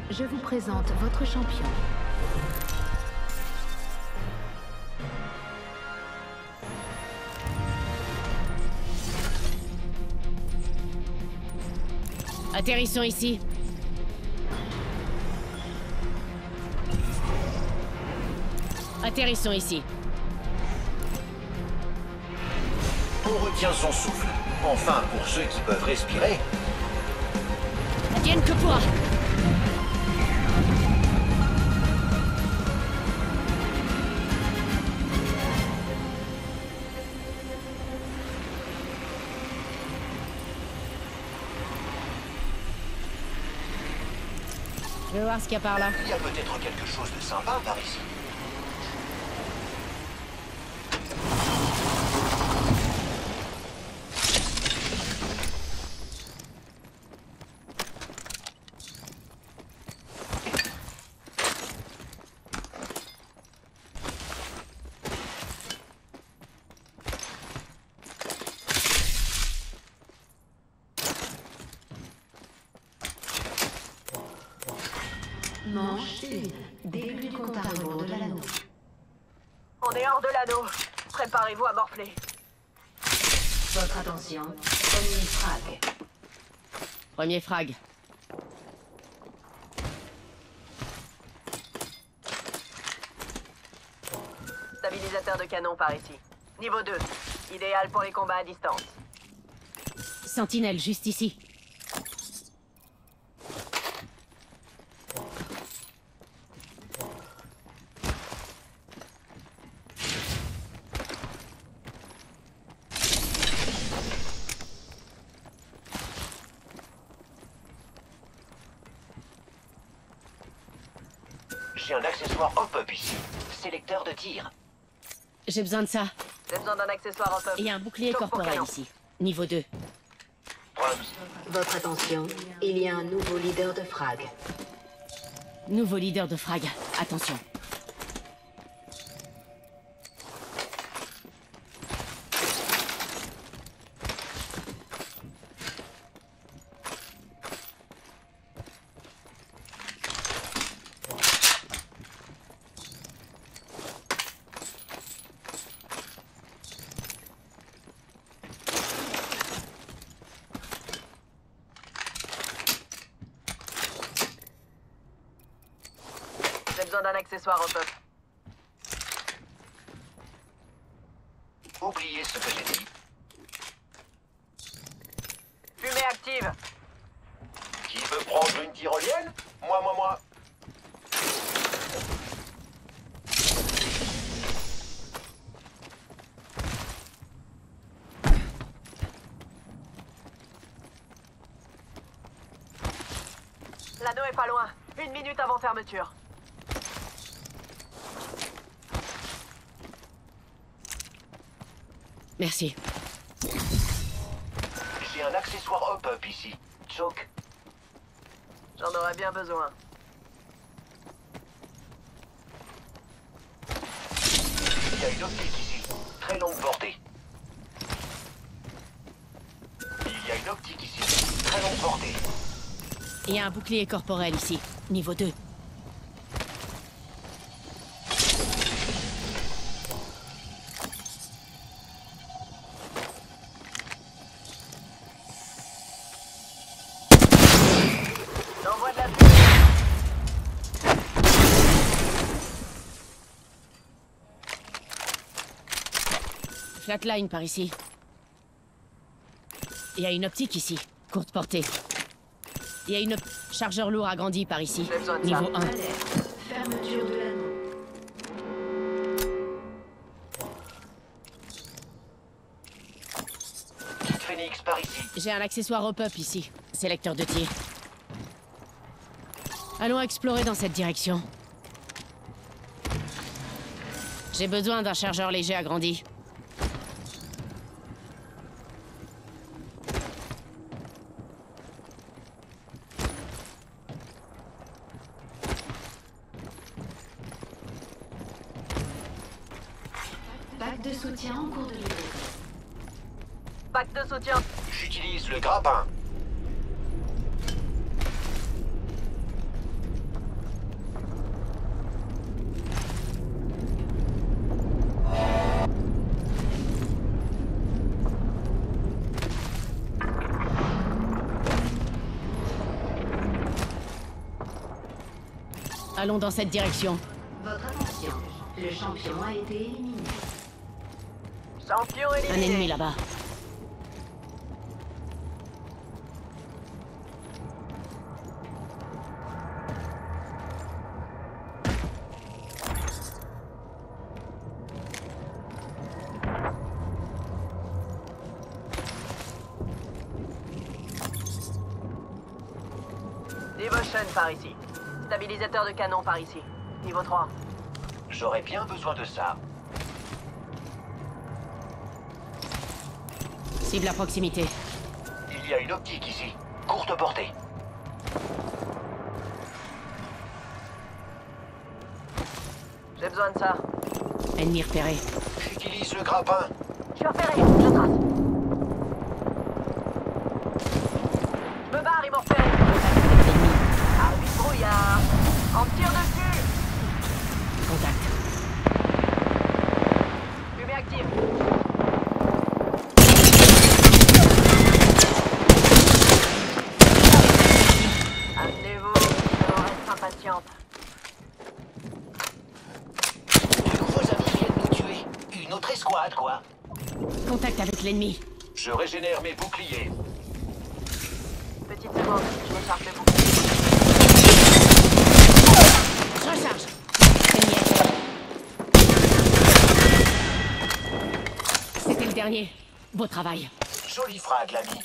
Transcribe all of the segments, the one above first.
Je vous présente votre champion. Atterrissons ici. Atterrissons ici. On retient son souffle. Enfin, pour ceux qui peuvent respirer. Advienne que pourra. Je vais voir ce qu'il y a par là. Il y a peut-être quelque chose de sympa par ici. Manche 1. Début du compte à rebours de l'anneau. On est hors de l'anneau. Préparez-vous à morfler. Votre attention. Premier frag. Premier frag. Stabilisateur de canon par ici. Niveau 2. Idéal pour les combats à distance. Sentinelle, juste ici. J'ai un accessoire hop-up ici. Sélecteur de tir. J'ai besoin de ça. J'ai besoin d'un accessoire en top. Et un bouclier Sauf pour corporel canon. ici. Niveau 2. Votre attention. Il y a un nouveau leader de frag. Nouveau leader de frag. Attention. J'ai besoin d'un accessoire en top. Oubliez ce que j'ai dit. Fumée active. Qui veut prendre une tyrolienne? Moi. L'anneau est pas loin. 1 minute avant fermeture. Merci. J'ai un accessoire hop-up ici. Choke. J'en aurais bien besoin. Il y a une optique ici. Très longue portée. Il y a une optique ici. Très longue portée. Il y a un bouclier corporel ici. Niveau 2. J'envoie de la Flatline par ici. Il y a une optique ici. Courte portée. Il y a une chargeur lourd agrandi par ici. J'ai besoin de Niveau ça. 1. Alerte. Fermeture de l'anneau. Kit Phoenix par ici. J'ai un accessoire hop-up ici. Sélecteur de tir. Allons explorer dans cette direction. J'ai besoin d'un chargeur léger agrandi. Pack de soutien en cours de livraison. Pack de soutien. J'utilise le grappin. Allons dans cette direction. Votre attention. Le champion a été éliminé. Champion Un éliminé. ennemi là-bas. Devotion par ici. Stabilisateur de canon par ici. Niveau 3. J'aurais bien besoin de ça. Cible à proximité. Il y a une optique ici. Courte portée. J'ai besoin de ça. Ennemi repéré. J'utilise le grappin. Je suis repéré. Je trace. Je me barre, ils m'ont repéré. Arbitre brouillard. On me tire dessus. Contact. Fumée active. Amenez-vous. Je reste impatiente. De nouveaux amis viennent nous tuer. Une autre escouade, quoi. Contact avec l'ennemi. Je régénère mes boucliers. Petite seconde, je me charge le bouclier. Je recharge. Ennemi à terre. C'était le dernier. Beau travail. Joli frag, l'ami.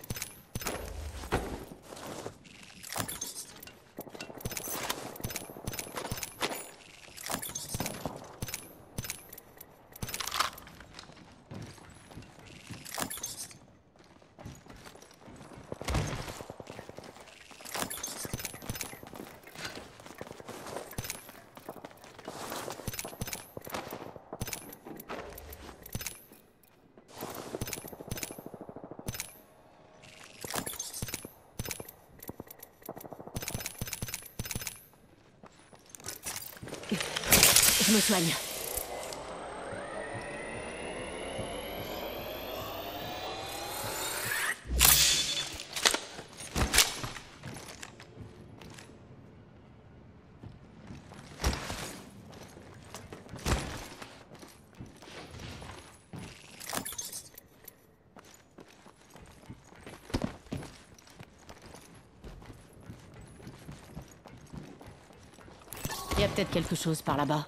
Je me soigne. Il y a peut-être quelque chose par là-bas.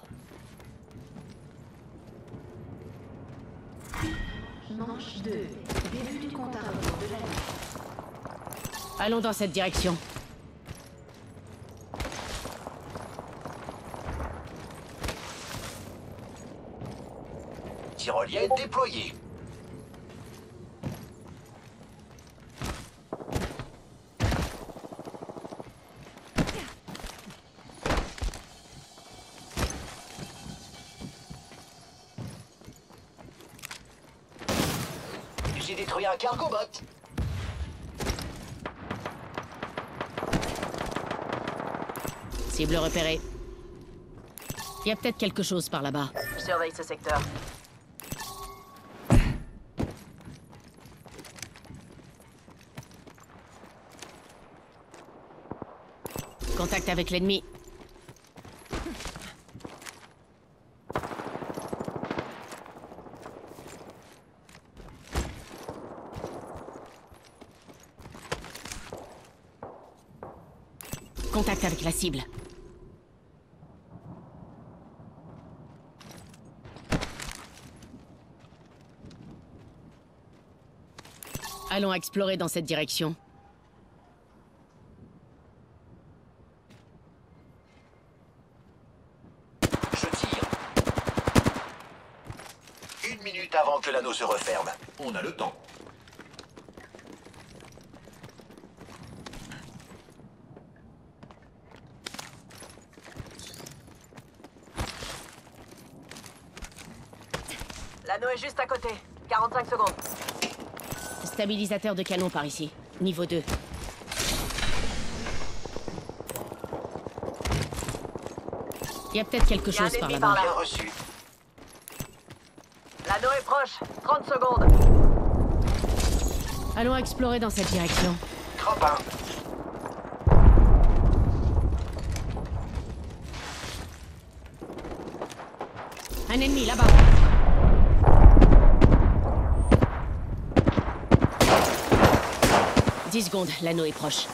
Manche 2. Début du compte à rebours de la nuit. Allons dans cette direction. Tyrolienne déployée. J'ai détruit un cargo-bot. Cible repérée. Il y a peut-être quelque chose par là-bas. Je surveille ce secteur. Contact avec l'ennemi. Contact avec la cible. Allons explorer dans cette direction. Je tire. 1 minute avant que l'anneau se referme. On a le temps. L'anneau est juste à côté. 45 secondes. Stabilisateur de canon par ici. Niveau 2. Il y a peut-être quelque Il y a un chose par ennemi là-bas. par là. Bien reçu. L'anneau est proche. 30 secondes. Allons explorer dans cette direction. Grappin. Un ennemi là-bas. « 10 secondes, l'anneau est proche.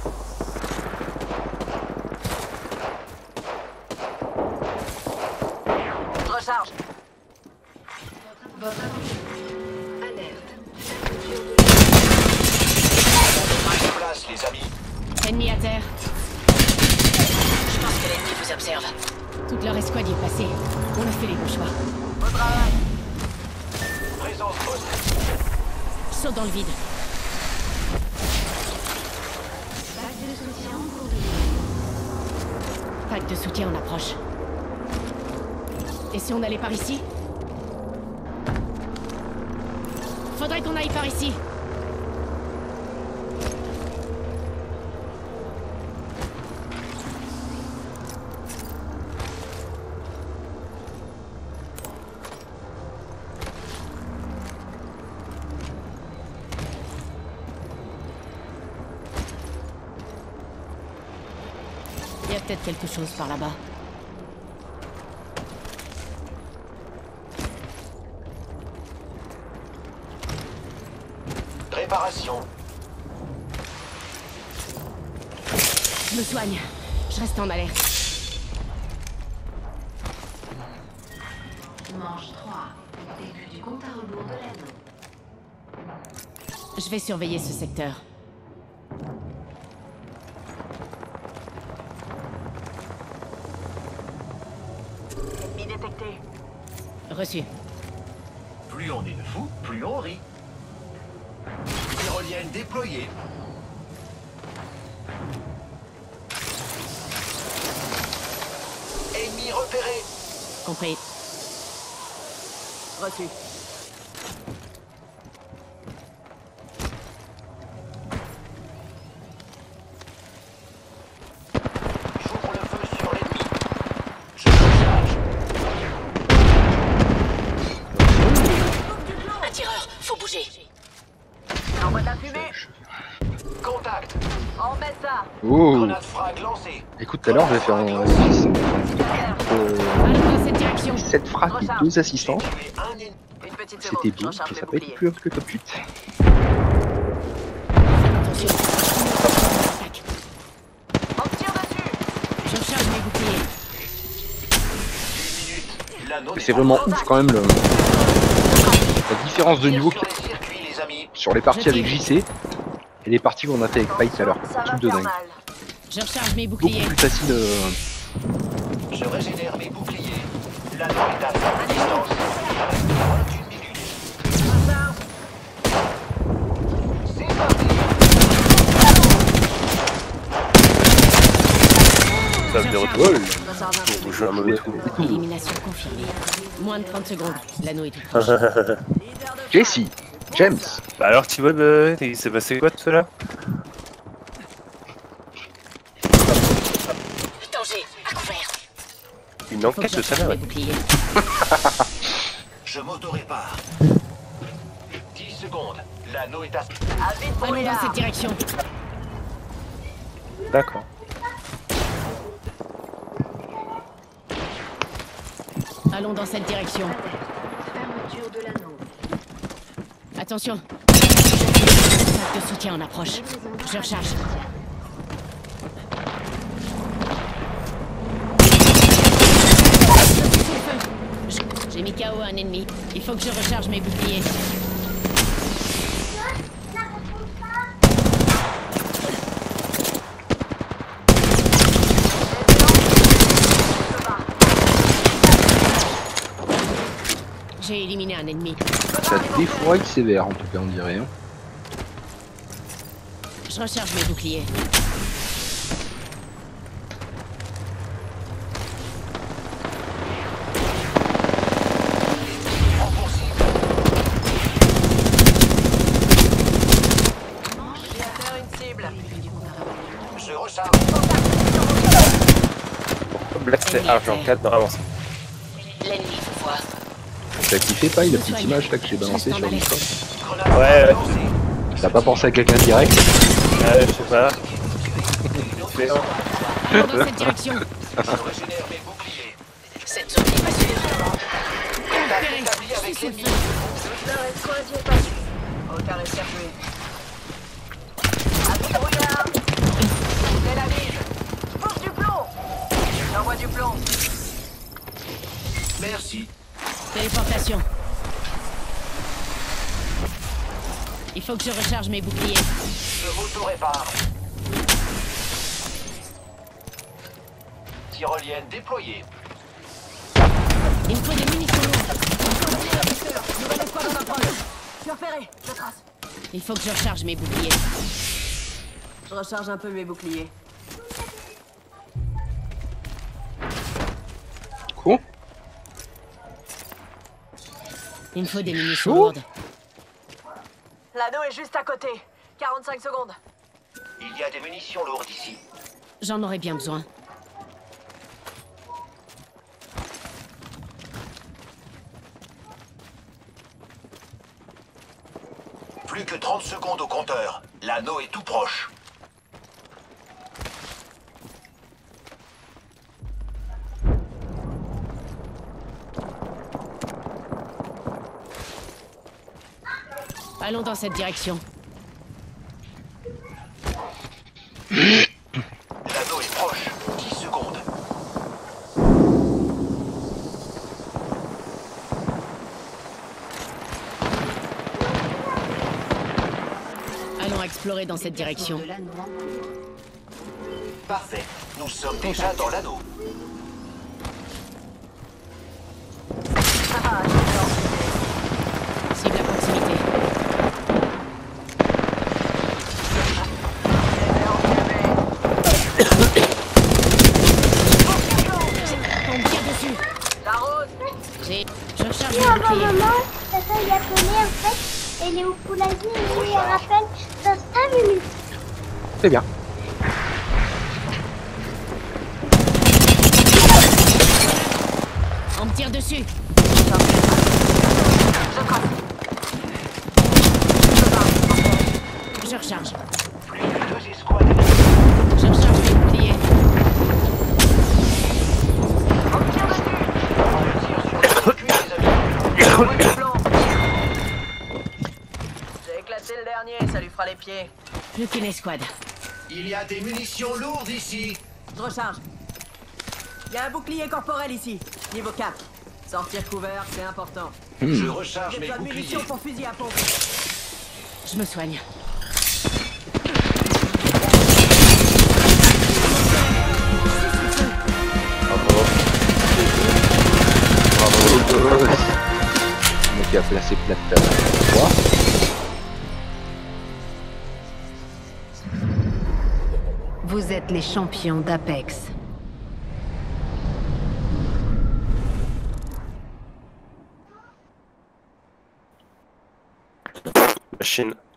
Je recharge. Votre alerte. Place, les amis. Ennemi à terre. Je pense que l'ennemi vous observe. Toute leur escouade y est passée. On a fait les bons choix. Au travail. Présence poste. Saut dans le vide. Pack de soutien en cours de vie. Pack de soutien en approche. Et si on allait par ici? Faudrait qu'on aille par ici. Il y a peut-être quelque chose par là-bas. Réparation. Je me soigne. Je reste en alerte. Manche 3. Début du compte à rebours de l'anneau. Je vais surveiller ce secteur. Ennemi détecté. Reçu. Plus on est de fous, plus on rit. Tyrolienne déployée. Ennemi repéré. Compris. Reçu. J'ouvre le feu sur l'ennemi. Je recharge. Un tireur, faut bouger. Envoie de la fumée. Contact. On met ça. Oh. Grenade frag lancée. Écoute, tout à l'heure, je vais faire un Allons dans cette direction. 7 frappes et 2 assistants. J'ai tué un ennemi. Une petite seconde. C'était Je bien, recharge mais mes ça peut être boucliers. plus haut que le top 8. Attention. Attaque. On tire dessus. Je recharge mes boucliers. L'anneau Mais c'est vraiment ouf quand même la différence de niveau sur les circuits, les amis. sur les parties avec JC et les parties qu'on a fait avec Fight tout à l'heure. Ça va Truc de faire dingue. mal. Je recharge mes Beaucoup boucliers. plus facile. Je régénère mes boucliers. L'anneau est à forte distance. Moins d'une minute. Recharge. C'est parti. Ça me Recharge. déroule. Recharge un peu. Je suis un mauvais coup. Élimination confirmée. Moins de 30 secondes. L'anneau est tout proche. Leader de Jesse, James, Bah alors Thibaut, il s'est passé quoi tout à l'heure? Danger, à couvert. Une Faut que enquête je de recharge salaire. mes boucliers. Je m'auto-répare. 10 secondes. L'anneau est à... À vite Allons dans brouillard. cette direction. D'accord. Allons dans cette direction. Fermeture de l'anneau. Attention. Pack de soutien en approche. Je recharge. J'ai mis KO un ennemi. Il faut que je recharge mes boucliers. J'ai éliminé un ennemi. ça défouraille sévère en tout cas on dirait. Hein. Je recharge mes boucliers. J'ai affaire à une cible. Je recharge. Black c'est argent 4 dans avancé. L'ennemi vous voit. T'as kiffé pas la petite image là que j'ai balancée sur Discord? Grenade Ouais, ouais. lancée. T'as pas pensé à quelqu'un direct? Je sais pas. C'est Allons dans cette direction. Je régénère mes boucliers. Cette zone n'est pas sûre. Contact repéré. établi Je avec suis l'ennemi. sous le feu. Leur escouade est passé. Aucun récercué. Abri brouillard. C'est la mise. Je pousse du plomb. J'envoie du plomb. Merci. Téléportation. Il faut que je recharge mes boucliers. Je m'auto-répare. Tyrolienne déployée. Il me faut des munitions lourdes. Nouvelle escouade en approche. Je suis repéré. Je trace. Il faut que je recharge mes boucliers. Je recharge un peu mes boucliers. Cool. Il me faut des munitions lourdes. L'anneau est juste à côté. 45 secondes. Il y a des munitions lourdes ici. J'en aurais bien besoin. Plus que 30 secondes au compteur. L'anneau est tout proche. Allons dans cette direction. L'anneau est proche. 10 secondes. Allons explorer dans cette direction. De l'anneau. Parfait. Nous sommes déjà dans l'anneau. Ah, j'adore. Cible à proximité. Tombe bien dessus. J'arrose. Je recharge Oui, mes avant boucliers. maman, ça fait appelé en fait, et les Oupulazis, ils lui rappellent dans 5 minutes. C'est bien. On me tire dessus. Je recharge. Plus que 2 escouades. Je recharge mes boucliers. On me tire dessus. Je tire sur le circuit des amis. J'envoie du plomb. J'ai éclaté le dernier, ça lui fera les pieds. Plus qu'une escouade. Il y a des munitions lourdes ici. Je recharge. Il y a un bouclier corporel ici, niveau 4. Sortir couvert, c'est important. Je recharge J'ai mes besoin de boucliers. munitions pour fusil à pompe. Je me soigne. Bravo. Bravo. Le mec a placé plate. Quoi? Vous êtes les champions d'Apex. Machine.